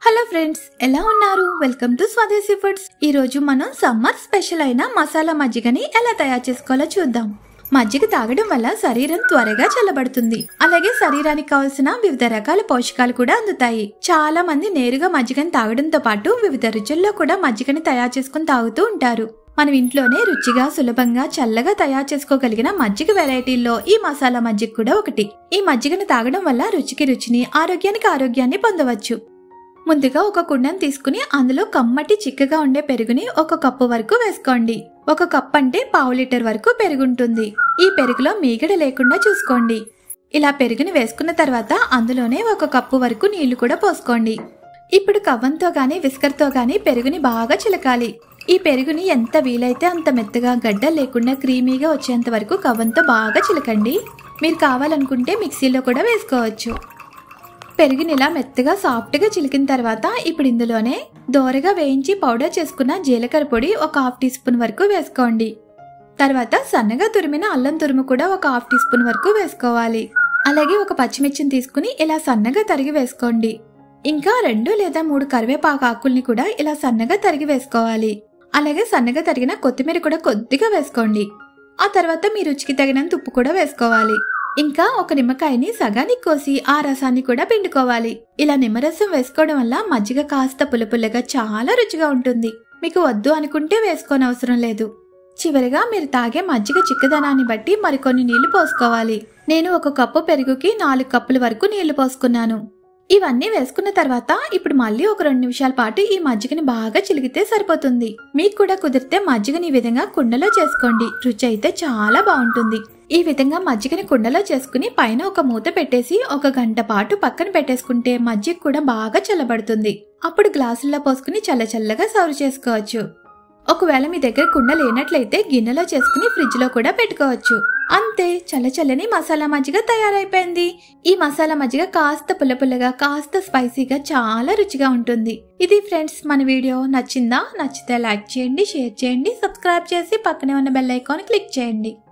Hello friends, ఎలా ఉన్నారు? Welcome to Swadeshi foods. ఈ రోజు మనం సమ్మర్ స్పెషల్ అయిన మసాలా మజ్జిగని ఎలా తయారు చేసుకోవాలో చూద్దాం. మజ్జిగ తాగడం వల్ల శరీరం త్వరగా చల్లబడుతుంది. అలాగే శరీరానికి కావాల్సిన వివిధ రకాల పోషకాలు కూడా అందుతాయి. చాలా మంది నేరుగా మజ్జిగని తాగడంతో పాటు వివిధ రుచుల్లో కూడా మజ్జిగని తయారు చేసుకుని తాగుతూ ఉంటారు. మనం ఇంట్లోనే రుచిగా సులభంగా చల్లగా తయారు చేసుకోగలిగిన మజ్జిగ వెరైటీల్లో ఈ మసాలా మజ్జిగ కూడా ఒకటి. ఈ మజ్జిగను తాగడం వల్ల రుచికి రుచిని, ఆరోగ్యానికి ఆరోగ్యాన్ని పొందవచ్చు. ముందుగా ఒక కుండను తీసుకుని అందులో కమ్మటి చిక్కగా ఉండే పెరుగుని 1 కప్పు వరకు వేసుకోండి. 1 కప్ అంటే 1/2 లీటర్ వరకు పెరుగుంటుంది. ఈ పెరుగులో మీగడ లేకుండా చూసుకోండి. ఇలా పెరుగుని వేసుకున్న తర్వాత అందులోనే 1 కప్పు వరకు నీళ్లు కూడా పోసుకోండి. ఇప్పుడు కవ్వంతో గాని విస్కర్తో గాని పెరుగుని బాగా చిలకాలి. ఈ పెరుగుని ఎంత వీలైతే అంత మెత్తగా గడ్డ లేకుండా క్రీమీగా వచ్చేంత వరకు కవ్వంతో బాగా చిలకండి. మీరు కావాలనుకుంటే మిక్సీలో కూడా వేసుకోవచ్చు. పెరుగుని ఇలా మెత్తగా సాఫ్ట్గా చిలికిన తర్వాత ఇప్పుడు ఇందులోనే దోరగా వేయించి పౌడర్ చేసుకున్న జీలకర్ర పొడి 1/2 టీ స్పూన్ వరకు వేసుకోండి. తర్వాత సన్నగా తురిమిన అల్లం తురుము కూడా 1/2 టీ స్పూన్ వరకు వేసుకోవాలి. అలాగే 1 పచ్చిమిర్చిని తీసుకుని ఇలా సన్నగా తరిగి వేసుకోండి. ఇంకా 2 లేదా 3 కరివేపాకు ఆకుల్ని కూడా ఇలా సన్నగా తరిగి వేసుకోవాలి. అలాగే సన్నగా తరిగిన కొత్తిమీర కూడా కొద్దిగా వేసుకోండి. ఆ తర్వాత మీ రుచికి తగినంత ఉప్పు కూడా వేసుకోవాలి. ఇంకా 1 నిమ్మకాయని సగానికి కోసి ఆ రసాన్ని కూడా పిండుకోవాలి. ఇలా నిమ్మరసం వేసుకోవడం వల్ల మజ్జిగ కాస్త పుల్లపుల్లగా చాలా రుచిగా ఉంటుంది. మీకు వద్దు అనుకుంటే వేసుకోనవసరం లేదు. చివరిగా మీరు తాగే మజ్జిగ చిక్కదనాన్ని బట్టి మరికొన్ని నీళ్లు పోసుకోవాలి. నేను 1 కప్పు పెరుగుకి 4 కప్పుల వరకు నీళ్లు పోసుకున్నాను. ఇవన్నీ వేసుకున్న తర్వాత ఇప్పుడు మళ్ళీ ఒక 2 నిమిషాల పాటు ఈ మజ్జిగని బాగా చిలికితే సరిపోతుంది. మీకు కూడా కుదిరితే మజ్జిగని ఈ విధంగా కుండలో చేసుకోండి. రుచి అయితే చాలా బాగుంటుంది. ఈ విధంగా మజ్జిగని కుండలో చేసుకుని పైన ఒక మూత పెట్టేసి 1 గంట పాటు పక్కన పెట్టేసుకుంటే మజ్జిగ కూడా బాగా చల్లబడుతుంది. అప్పుడు గ్లాసుల్లో పోసుకుని చల్లచల్లగా సర్వ్ చేసుకోవచ్చు. ఒకవేళ మీ దగ్గర కుండ లేనట్లయితే గిన్నెలో చేసుకుని ఫ్రిడ్జ్ లో కూడా పెట్టుకోవచ్చు. అంతే, చల్లచల్లని మసాలా మజ్జిగ తయారైపోయింది. ఈ మసాలా మజ్జిగ కాస్త పుల్లపుల్లగా, కాస్త స్పైసీగా చాలా రుచిగా ఉంటుంది. ఇది ఫ్రెండ్స్ మన వీడియో. నచ్చిందా? నచ్చితే లైక్ చేయండి, షేర్ చేయండి, సబ్స్క్రైబ్ చేసి పక్కనే ఉన్న బెల్ ఐకాన్ క్లిక్ చేయండి.